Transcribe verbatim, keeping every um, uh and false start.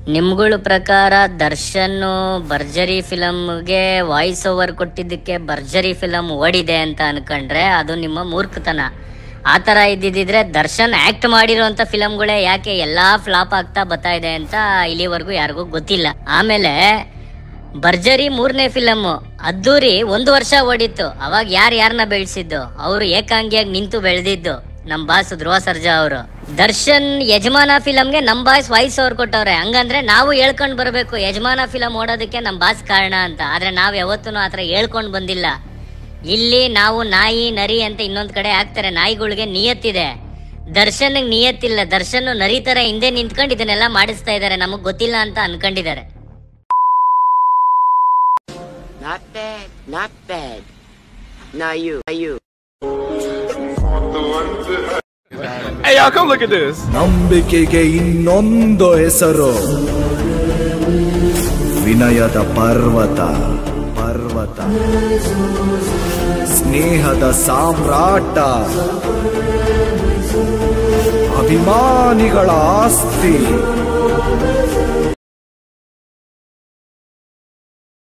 ನಿಮ್ಗಳ ಪ್ರಕಾರ ದರ್ಶನ್ ಭರ್ಜರಿ ಫಿಲಮ್ಗೆ voice over ಕೊಟ್ಟಿದ್ದಕ್ಕೆ ಭರ್ಜರಿ ಫಿಲಮ್ ಓಡಿದೆ ಅಂತ ಅನ್ಕೊಂಡ್ರೆ ಅದು ನಿಮ್ಮ ಮೂರ್ಖತನ. ಆ ಥರ ಇದ್ದಿದ್ರೆ ದರ್ಶನ್ ಆಕ್ಟ್ ಮಾಡಿರೋಂಥ ಫಿಲಮ್ಗಳೇ ಯಾಕೆ ಎಲ್ಲಾ ಫ್ಲಾಪ್ ಆಗ್ತಾ ಬರ್ತಾ ಇದೆ ಅಂತ ಇಲ್ಲಿವರೆಗೂ ಯಾರಿಗೂ ಗೊತ್ತಿಲ್ಲ. ಆಮೇಲೆ ಭರ್ಜರಿ ಮೂರನೇ ಫಿಲಮ್ ಅದ್ದೂರಿ ಒಂದು ವರ್ಷ ಓಡಿತ್ತು. ಅವಾಗ ಯಾರು ಯಾರನ್ನ ಬೆಳೆಸಿದ್ದು? ಅವರು ಏಕಾಂಗಿಯಾಗಿ ನಿಂತು ಬೆಳೆದಿದ್ದು ನಮ್ ಬಾಸ್ ಧ್ರುವ ಸರ್ಜಾ ಅವರು. ದರ್ಶನ್ ಯಜಮಾನ ಫಿಲಮ್ಗೆ ನಮ್ ಬಾಸ್ ವಾಯ್ಸ್ ಓವರ್ ಕೊಟ್ಟವ್ರೆ. ಹಂಗಂದ್ರೆ ನಾವು ಹೇಳ್ಕೊಂಡ್ ಬರ್ಬೇಕು ಯಜಮಾನ ಫಿಲಮ್ ಓಡೋದಕ್ಕೆ ನಮ್ ಬಾಸ್ ಕಾರಣ ಅಂತ. ಆದ್ರೆ ನಾವ್ ಯಾವತ್ತೂ ಆತರ ಹೇಳ್ಕೊಂಡ್ ಬಂದಿಲ್ಲ. ಇಲ್ಲಿ ನಾವು ನಾಯಿ ನರಿ ಅಂತ ಇನ್ನೊಂದ್ ಕಡೆ ಹಾಕ್ತಾರೆ. ನಾಯಿಗಳಿಗೆ ನಿಯತ್ತಿದೆ, ದರ್ಶನ್ ನಿಯತ್ತಿಲ್ಲ. ದರ್ಶನ್ ನರಿ ತರ ಹಿಂದೆ ನಿಂತ್ಕೊಂಡು ಇದನ್ನೆಲ್ಲ ಮಾಡಿಸ್ತಾ ಇದಾರೆ, ನಮಗ್ ಗೊತ್ತಿಲ್ಲ ಅಂತ ಅನ್ಕೊಂಡಿದ್ದಾರೆ. Not bad, not bad. Now you, now you. Hey y'all, come look at this. ನಂಬಿಕೆಗೆ ಇನ್ನೊಂದು ಹೆಸರು ವಿನಯದ ಪರ್ವತ. ಪರ್ವತ ಸ್ನೇಹದ ಸಾಮ್ರಾಟ, ಅಭಿಮಾನಿಗಳ ಆಸ್ತಿ.